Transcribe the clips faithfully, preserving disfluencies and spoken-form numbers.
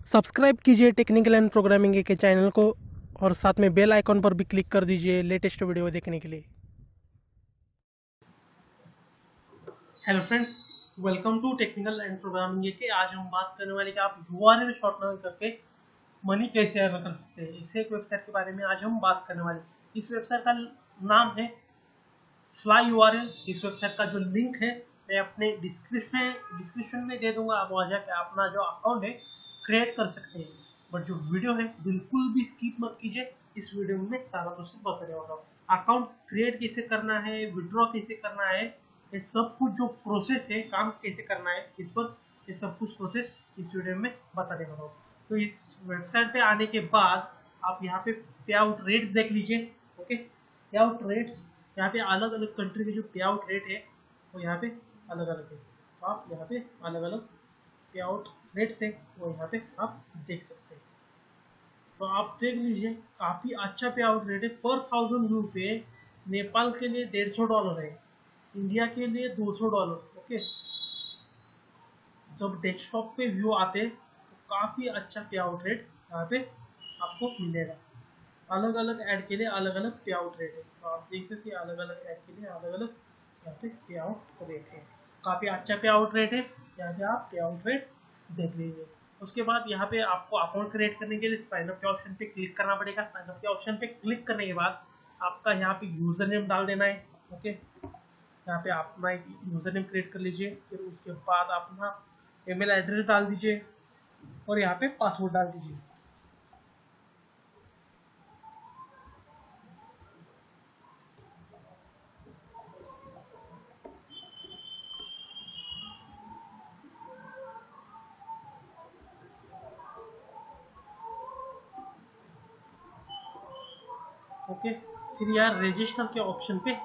Subscribe कीजिए technical and programming के channel को और साथ में बेल आइकॉन पर भी क्लिक कर दीजिए लेटेस्ट वीडियो देखने के लिए। Hello friends, welcome to technical and programming के। आज हम बात करने वाले कि आप यूआरएल शॉर्टकट करके मनी कैसे अर्न कर सकते हैं। इस एक वेबसाइट के बारे में आज हम बात करने वाले। इस वेबसाइट का नाम है फ्लाई यूआरएल। इस वेबसाइट का जो लिंक है मैं अपने डिस्क्रिप्शन डिस्क्रिप्शन में दे दूंगा। आप वहाँ जाकर अपना जो अकाउंट है क्रिएट कर सकते हैं। बट जो वीडियो है बिल्कुल भी स्किप मत कीजिए। इस वीडियो में सारा प्रोसेस बताने वाला हूँ। अकाउंट क्रिएट कैसे करना है, विड्रॉ कैसे करना है, ये सब कुछ जो प्रोसेस है, काम कैसे करना है, इस पर ये सब कुछ प्रोसेस इस वीडियो में बताने वाला हूँ। तो इस वेबसाइट पे आने के बाद आप यहाँ पे पे आउट रेट्स देख लीजिए। ओके, पे आउट रेट्स यहाँ पे अलग अलग कंट्री के जो पे आउट रेट है वो यहाँ पे अलग अलग है। तो आप यहाँ पे अलग अलग पे आउट रेट्स है वो यहाँ पे आप देख सकते हैं। तो आप देख लीजिए, काफी अच्छा पे आउट रेट है। पर थाउजेंड रुपये नेपाल के लिए डेढ़ सौ डॉलर है, इंडिया के लिए दो सौ डॉलर। ओके, जब डेस्कटॉप पे व्यू आते हैं तो काफी अच्छा पे आउट रेट यहाँ पे आपको मिलेगा। अलग अलग ऐड के लिए अलग अलग पे आउट रेट है। तो आप देख सकते हैं अलग अलग ऐड के लिए अलग अलग यहाँ पे पे आउट रेट है। काफी अच्छा पे आउट रेट है। यहाँ पे आप पे आउट रेट देख लीजिए। उसके बाद यहाँ पे आपको अकाउंट क्रिएट करने के लिए साइन अप के ऑप्शन पे क्लिक करना पड़ेगा। साइन अप के ऑप्शन पे क्लिक करने के बाद आपका यहाँ पे यूजर नेम डाल देना है। ओके, यहाँ पे अपना एक यूजर नेम क्रिएट कर लीजिए। फिर उसके बाद अपना ईमेल एड्रेस डाल दीजिए और यहाँ पे पासवर्ड डाल दीजिए। ओके, फिर यहाँ रजिस्टर के ऑप्शन पे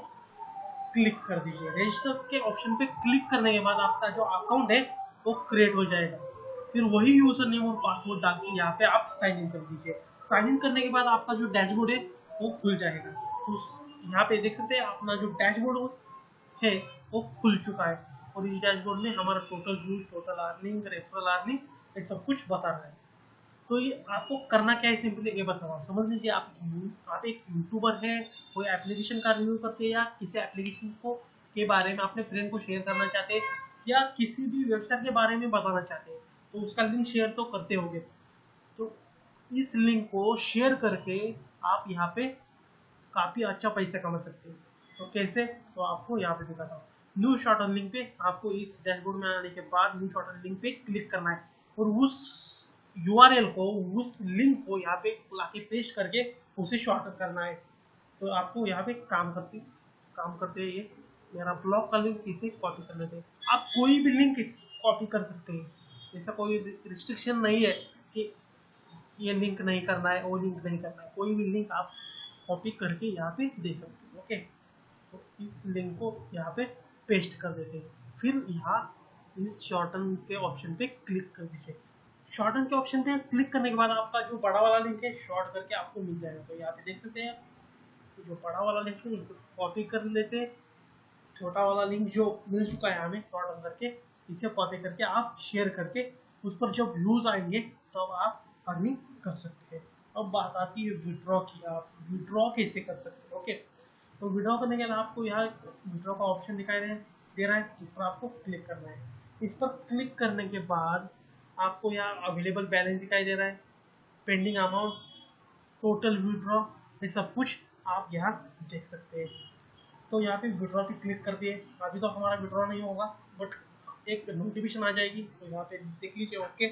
क्लिक कर दीजिए। रजिस्टर के ऑप्शन पे क्लिक करने के बाद आपका जो अकाउंट है वो क्रिएट हो जाएगा। फिर वही यूजर नेम और पासवर्ड डाल के यहाँ पे आप साइन इन कर दीजिए। साइन इन करने के बाद आपका जो डैशबोर्ड है वो खुल जाएगा। तो यहाँ पे देख सकते हैं अपना जो डैशबोर्ड है वो खुल चुका है और इस डैशबोर्ड में हमारा total use, total earning, referral earning, ये सब कुछ बता रहा है। तो ये आपको करना क्या है, सिंपली ये बता रहा हूँ। समझ लीजिए आप आप एक यूट्यूबर है, कोई एप्लीकेशन का रिव्यू करते हैं या किसी एप्लीकेशन को के बारे में अपने फ्रेंड को शेयर करना चाहते हैं या किसी भी वेबसाइट के बारे में बताना चाहते हैं, तो उसका लिंक शेयर तो करते होंगे। तो इस लिंक को शेयर करके आप यहाँ पे काफी अच्छा पैसा कमा सकते हैं। तो कैसे, तो आपको यहाँ पे दिखाता हूँ। न्यू शॉर्ट अर्न लिंक पे आपको इस डैशबोर्ड में आने के बाद न्यू शॉर्ट अर्न लिंक पे क्लिक करना है और उस यूआरएल को, उस लिंक को यहाँ पे लाके पेस्ट करके उसे शॉर्ट करना है। तो आपको यहाँ पे काम करते काम करते ये मेरा ब्लॉग का लिंक इसे कॉपी कर लेते हैं। आप कोई भी लिंक कॉपी कर सकते हैं, ऐसा कोई रिस्ट्रिक्शन नहीं है कि ये लिंक नहीं करना है, वो लिंक नहीं करना है। कोई भी लिंक आप कॉपी करके यहाँ पे दे सकते हैं। ओके, तो इस लिंक को यहाँ पे पेस्ट कर देते हैं। फिर यहाँ इस शॉर्टन के ऑप्शन पे क्लिक कर दीजिए। शॉर्टन के ऑप्शन पे क्लिक करने के बाद आपका जो बड़ा वाला लिंक है शॉर्ट करके आपको मिल जाएगा। तो यहाँ पे देख सकते हैं तो जो बड़ा वाला लिंक है इसे कॉपी कर लेते हैं। छोटा वाला लिंक जो मिल चुका है हमें शॉर्ट करके, इसे कॉपी करके आप शेयर करके उस पर जब व्यूज आएंगे तो अब आप अर्निंग कर सकते हैं। अब बात आती है विड्रॉ की। आप विड्रॉ कैसे कर सकते हैं। ओके, तो विड्रॉ करने के लिए आपको यहाँ विड्रॉ का ऑप्शन दिखाई दे दे रहा है, इस पर आपको क्लिक करना है। इस पर क्लिक करने के बाद आपको यहाँ अवेलेबल बैलेंस दिखाई दे रहा है, पेंडिंग अमाउंट, टोटल विड्रॉ, ये सब कुछ आप यहाँ देख सकते हैं। तो यहाँ पे विड्रॉ पे क्लिक कर दिए। अभी तो हमारा विड्रॉ नहीं होगा बट एक नोटिफिकेशन आ जाएगी, तो यहाँ पे देख लीजिए। ओके,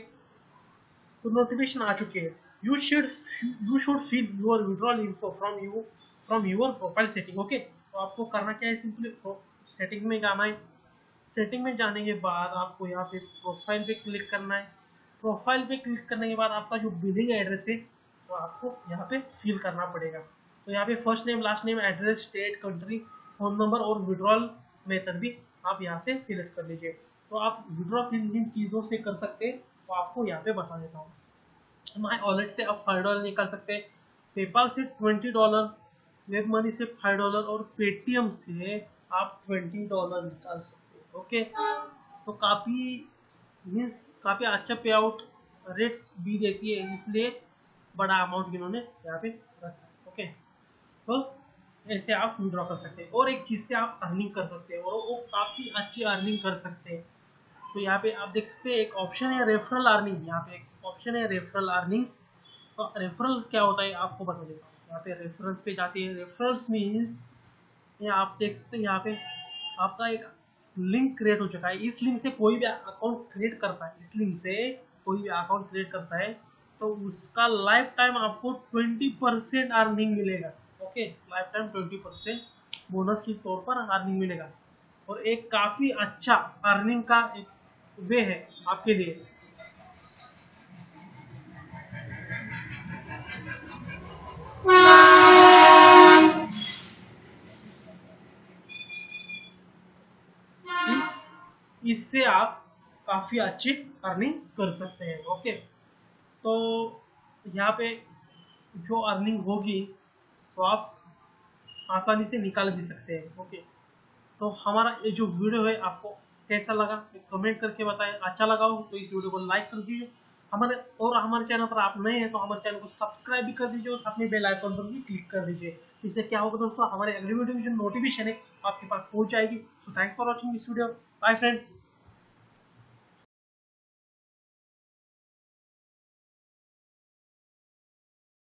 तो नोटिफिकेशन आ चुकी है। You should you should fill your withdrawal info from you from your profile setting. Okay, तो आपको करना क्या है, सिंपली सेटिंग में जाना है। सेटिंग में जाने के बाद आपको यहाँ पे प्रोफाइल पे क्लिक करना है। प्रोफाइल पे क्लिक करने के बाद आपका जो बिलिंग एड्रेस है तो आपको यहाँ पे फिल करना पड़ेगा। तो यहाँ पे first name, last name, address, state, country, phone number और विड्रॉल मेथड भी आप यहाँ से सिलेक्ट कर लीजिए। तो आप विड्रॉ किन किन चीज़ों से कर सकते हैं तो आपको यहाँ पे बता देता हूँ। माई वॉलेट से आप फाइव डॉलर निकाल सकते हैं, पेपाल से ट्वेंटी डॉलर, वेब मनी से फाइव डॉलर और पेटीएम से आप ट्वेंटी डॉलर निकाल सकते हैं। ओके, तो काफ़ी मीन्स काफ़ी अच्छा पे आउट रेट्स भी देती है, इसलिए बड़ा अमाउंट इन्होंने यहाँ पे रखा। ओके, तो ऐसे आप विड्रॉ कर सकते हैं और एक चीज से आप अर्निंग कर सकते हैं और वो काफी अच्छी अर्निंग कर सकते हैं। तो यहाँ पे आप देख सकते हैं एक ऑप्शन है रेफरल अर्निंग, यहाँ पे एक ऑप्शन है रेफरल अर्निंग्स। तो रेफरल्स क्या होता है आपको बता देता हूँ। यहाँ पे रेफरल्स पे जाती है, रेफरल्स मीन्स यहाँ आप देख सकते हैं यहाँ पे आपका एक लिंक क्रिएट हो चुका है। इस लिंक से कोई भी अकाउंट क्रिएट करता है, इस लिंक से कोई भी अकाउंट क्रिएट करता है तो उसका लाइफ टाइम आपको ट्वेंटी परसेंट अर्निंग मिलेगा। Okay, life time twenty percent bonus के तौर पर अर्निंग मिलेगा और एक काफी अच्छा अर्निंग का एक वे है आपके लिए। इससे आप काफी अच्छी अर्निंग कर सकते हैं। ओके, तो यहाँ पे जो अर्निंग होगी तो आप आसानी से निकाल भी सकते हैं। ओके, तो हमारा ये जो वीडियो है आपको कैसा लगा कमेंट करके बताएं। अच्छा लगा हो तो इस वीडियो को लाइक कर दीजिए, हमारे और हमारे चैनल पर आप नए हैं तो हमारे चैनल को सब्सक्राइब भी कर दीजिए और साथ में बेल आइकन पर भी क्लिक कर दीजिए। इससे क्या होगा दोस्तों, हमारे अगली वीडियो की जो नोटिफिकेशन है आपके पास पहुंच जाएगी। So thanks for watching this video, bye friends.